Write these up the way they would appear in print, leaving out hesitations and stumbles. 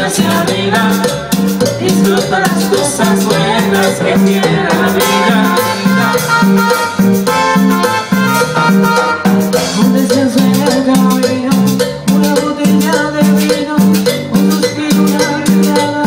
mira hacia arriba, disfruta las cosas buenas que tiene la vida. Un descanso en el camino, una botella de vino, un suspiro, una mirada,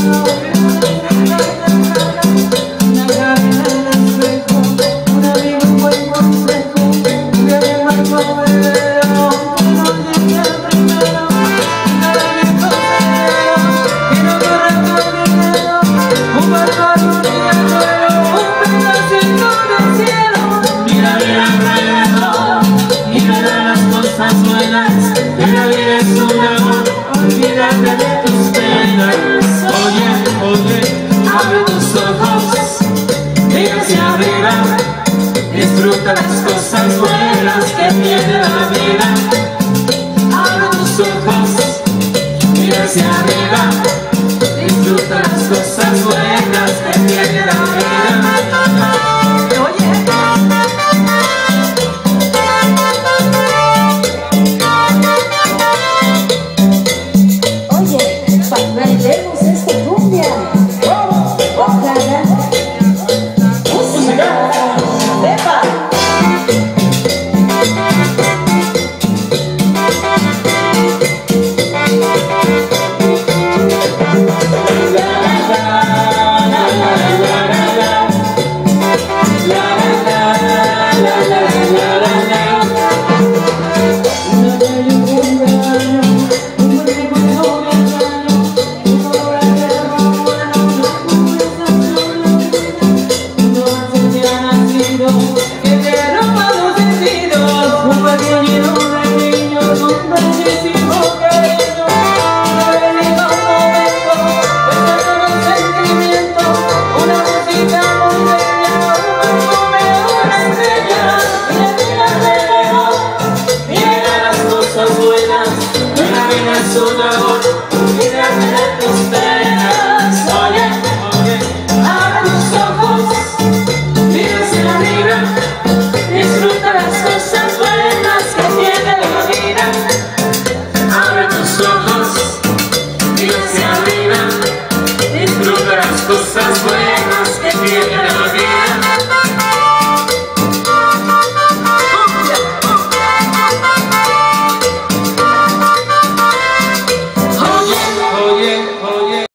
una cadena en el espejo, un amigo, un buen consejo, un día de marco velero, una noche de primero, una viejo velero, que no corre con dinero, un bárbaro riachuelo, un pedacito de cielo. Mira bien alrededor y verás las cosas buenas, que la vida es un amor, olvídate de tus penas. Oye, oye, abre tus ojos, mira hacia arriba, disfruta las cosas buenas que tiene la vida. Abre tus ojos, mira hacia arriba, disfruta las cosas buenas que tiene la vida. Bailemos esta cumbia. Ojalá. Música. ¡Epa! Que te roba los sentidos, un patio lleno de niños, un bellísimo cariño, un bonito momento, pensando en sentimiento, una música muy bella, un perfume, una estrella. Mira alrededor, mira las cosas buenas, que la vida es un amor, olvídate de tus penas. Oye, oye, abre tus ojos, mira hacia arriba, disfruta las cosas buenas que tiene la vida. Abre tus ojos, mira hacia arriba, disfruta las cosas buenas.